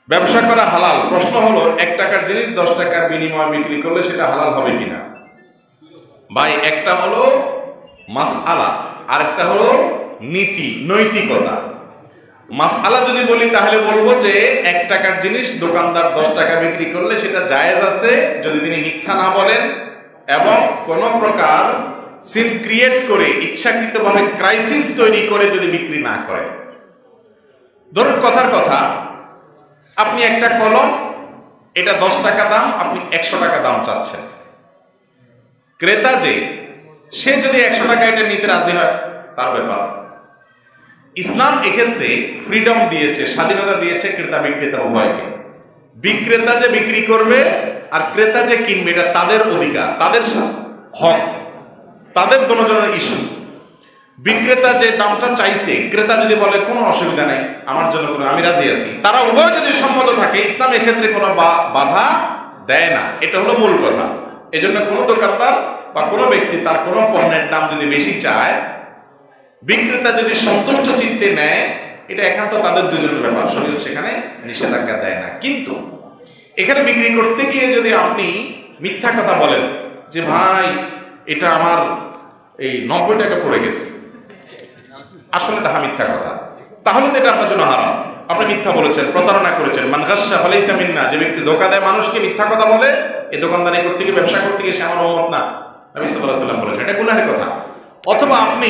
ব্যবসা করা হালাল। প্রশ্ন হলো 1 টাকার জিনিস 10 টাকার বিনিময়ে বিক্রি করলে সেটা হালাল হবে কিনা? ভাই, একটা হলো মাসআলা, আরেকটা হলো নীতি, নৈতিকতা। মাসআলা যদি বলি তাহলে বলবো যে 1 টাকার জিনিস দোকানদার 10 টাকা বিক্রি করলে সেটা জায়েজ আছে যদি তিনি মিথ্যা না বলেন এবং কোন প্রকার সিন ক্রিয়েট করে ইচ্ছাকৃতভাবে ক্রাইসিস তৈরি করে যদি বিক্রি না করেন। ধরুন কথার কথা, আপনি একটা কলম, এটা 10 টাকা দাম, আপনি 100 টাকা দাম চাচ্ছেন। ক্রেতা সে যদি 100 টাকা এটা নিতে রাজি হয় তার ব্যাপার। ইসলাম এক্ষেত্রে ফ্রিডম দিয়েছে, স্বাধীনতা দিয়েছে ক্রেতা বিক্রেতা উভয়কে। বিক্রেতা যে বিক্রি করবে আর ক্রেতা যে কিনবে এটা তাদের অধিকার, তাদের হক, তাদের দুজনের ইস্যু। বিক্রেতা যে দামটা চাইছে, ক্রেতা যদি বলে কোনো অসুবিধা নাই, আমার জন্য কোনো, আমি রাজি আছি, তারা উভয় যদি সম্মত থাকে, ইসলাম এক্ষেত্রে কোনো বাধা দেয় না। এটা হলো মূল কথা। এজন্য কোনো দোকানদার বা কোনো ব্যক্তি তার কোনো পণ্যের দাম যদি বেশি চায়, বিক্রেতা যদি সন্তুষ্ট চিত্তে নেয়, এটা একান্ত তাদের দুজনের ব্যাপার, শরীয়ত সেখানে নিষেধাজ্ঞা দেয় না। কিন্তু এখানে বিক্রি করতে গিয়ে যদি আপনি মিথ্যা কথা বলেন যে ভাই এটা আমার এই 90 টাকা পড়ে গেছে, আসলে এটা মিথ্যা কথা, তাহলে তো এটা আপনার জন্য হারাম। আপনি মিথ্যা বলেছেন, প্রতারণা করেছেন। মান গাশশা ফালাইসা মিন্না, যে ব্যক্তি ধোঁকা দেয় মানুষকে, মিথ্যা কথা বলে, এই দোকানদারি করতে গিয়ে, ব্যবসা করতে গিয়ে সে আমার উম্মত না, নবী সাল্লাল্লাহু আলাইহি ওয়াসাল্লাম বলেছেন, এটা গুনাহের কথা। অথবা আপনি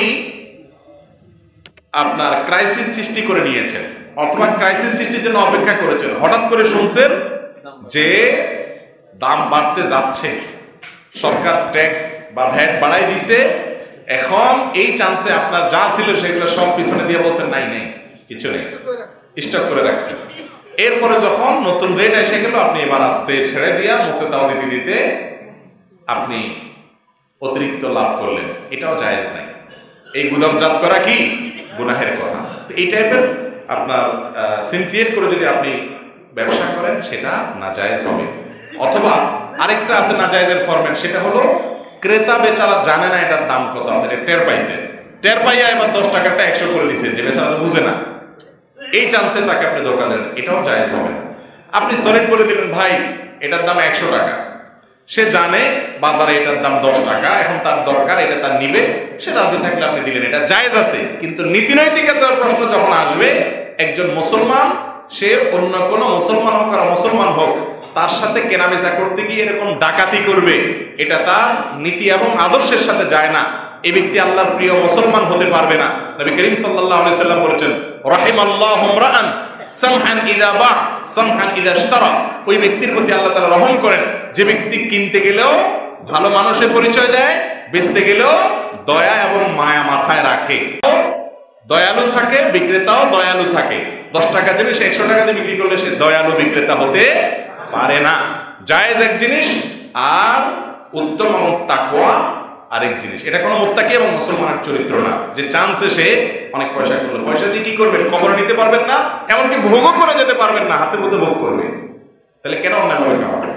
আপনার ক্রাইসিস সৃষ্টি করে নিয়েছেন, অথবা ক্রাইসিস সৃষ্টির জন্য অপেক্ষা করেছেন, হঠাৎ করে শুনছেন যে দাম বাড়তে যাচ্ছে, সরকার ট্যাক্স বা ভ্যাট বাড়াই দিছে, এখন এই চান্সে আপনার যা ছিল সেগুলো সব পিছনে দিয়ে বলছেন নাই নেই, কিছু নেই, স্টক করে রাখছেন। এরপরে যখন নতুন রেট এসে গেল, আপনি এবার আস্তে ছেড়ে দিয়া মুছে তাও দিতে দিতে আপনি অতিরিক্ত লাভ করলেন, এটাও জায়েজ নাই। এই গুদামজাত করা কি গুনাহের কথা। এই টাইপের আপনার সিন ক্রিয়েট করে যদি আপনি ব্যবসা করেন সেটা নাজায়েজ হবে। অথবা আরেকটা আছে নাজায়েজের ফরম্যাট, সেটা হলো ক্রেতা বেচারা জানে না এটার দাম কত, আপনি টের পাইছেন, টের পাইয়া এবার 10 টাকাটা 100 করে দিচ্ছেন, যে বেচারা তো বুঝে না, এই চান্সে তাকে আপনি ধোঁকা দেন, এটাও জায়েজ হবে না। আপনি সলিড বলে দিলেন ভাই এটার দাম 100 টাকা, সে জানে বাজারে এটার দাম 10 টাকা, এখন তার দরকার, এটা তার নিবে, সে রাজি থাকলে আপনি দিলেন, এটা জায়েজ আছে। কিন্তু নীতিনৈতিকতার প্রশ্ন যখন আসবে, একজন মুসলমান সে অন্য কোনো মুসলমান হোক আর মুসলমান হোক, তার সাথে কেনাবেচা করতে গিয়ে এরকম ডাকাতি করবে, এটা তার নীতি এবং আদর্শের সাথে যায় না। এই ব্যক্তি আল্লাহর প্রিয় মুসলমান হতে পারবে না। নবী করিম সাল্লাল্লাহু আলাইহি সাল্লাম বলেছেন, রাহিমাল্লাহু ইমরাআন সামহান ইযা বা সামহান ইযা ইশতারা। ওই ব্যক্তির প্রতি আল্লাহ তাআলা রহম করেন যে ব্যক্তি কিনতে গেলেও ভালো মানুষের পরিচয় দেয়, বেচতে গেলেও দয়া এবং মায়া মাথায় রাখে, দয়ালু থাকে, বিক্রেতাও দয়ালু থাকে। 10 টাকা জিনিস 100 টাকা দিয়ে বিক্রি করলে সে দয়ালু বিক্রেতা হতে পারে না। জায়েজ এক জিনিস, আর উত্তম এবং তাকওয়া আরেক জিনিস। এটা কোনো মুত্তাকি এবং মুসলমানের চরিত্র না, যে চান্সে সে অনেক পয়সা করলো। পয়সা দিয়ে কি করবেন? কবরে নিতে পারবেন না, এমনকি ভোগও করে যেতে পারবেন না, হাতে পথে ভোগ করবে। তাহলে কেন অন্যায়ভাবে কামাবেন?